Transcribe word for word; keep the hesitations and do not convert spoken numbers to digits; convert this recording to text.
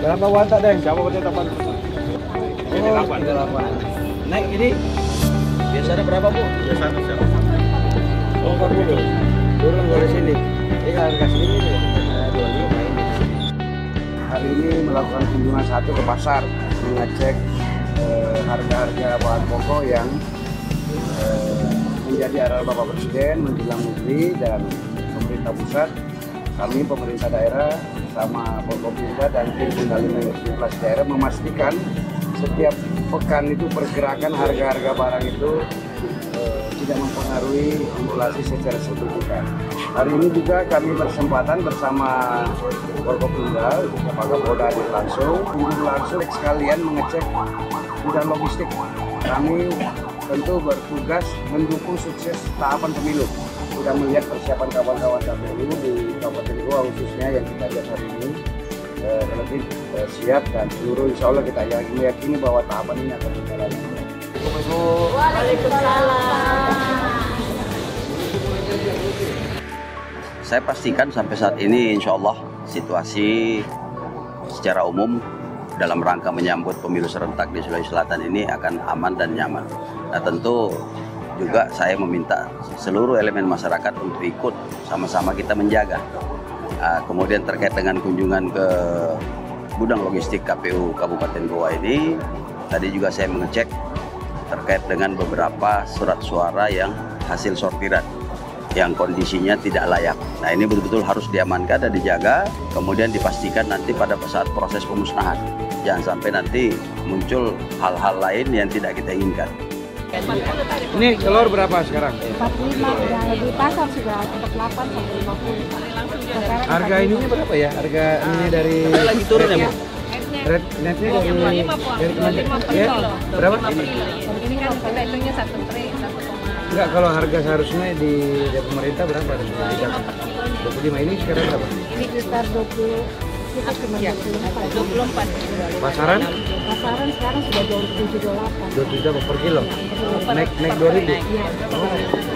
Berapa watt Deng? Siapa berarti delapan? Ini delapan. delapan. Naik ini biasanya berapa Bu? Biasanya siapa? Oh, empat puluh. Turun dari sini. Ini harga sini nih. dua puluh lima ini. Hari ini melakukan kunjungan satu ke pasar mengecek eh, harga-harga bahan pokok yang eh, menjadi arahan Bapak Presiden menjelang negeri dan pemerintah pusat. Kami pemerintah daerah sama Forkopimda dan tim kendali inflasi daerah memastikan setiap pekan itu pergerakan harga-harga barang itu eh, tidak mempengaruhi inflasi secara signifikan. Hari ini juga kami berkesempatan bersama Forkopimda, Pak Kapolda hadir langsung, untuk langsung sekalian mengecek gudang logistik. Kami tentu bertugas mendukung sukses tahapan pemilu. Sudah melihat persiapan kawan-kawan K P U di Kabupaten Goa khususnya yang kita lihat hari ini eh, relatif eh, siap dan seluruh insya Allah kita meyakini bahwa tahapan ini akan berjalan. Waalaikumsalam. Saya pastikan sampai saat ini insya Allah situasi secara umum dalam rangka menyambut pemilu serentak di Sulawesi Selatan ini akan aman dan nyaman. Nah tentu juga saya meminta seluruh elemen masyarakat untuk ikut sama-sama kita menjaga. Nah, kemudian terkait dengan kunjungan ke gudang logistik K P U Kabupaten Goa ini, tadi juga saya mengecek terkait dengan beberapa surat suara yang hasil sortiran yang kondisinya tidak layak. Nah ini betul-betul harus diamankan dan dijaga, kemudian dipastikan nanti pada saat proses pemusnahan. Jangan sampai nanti muncul hal-hal lain yang tidak kita inginkan. Ini telur berapa sekarang? empat puluh lima, yang di pasar sudah empat puluh delapan sampai lima puluh. Sekarang Harga ininya berapa ya? Harga ini dari Lagi turun ya Bu? red netnya dari dari kemarin ya berapa? ini kan kita hitungnya satu tray, satu koma. Enggak, kalau harga seharusnya di dari pemerintah berapa? dua puluh lima ini sekarang berapa? Ini sekitar dua puluh, kita cuma dua puluh empat. Pasaran? Pasaran sekarang sudah dua puluh tujuh dua puluh delapan. dua puluh juta per kilo. Naik naik dua ribu. Iya.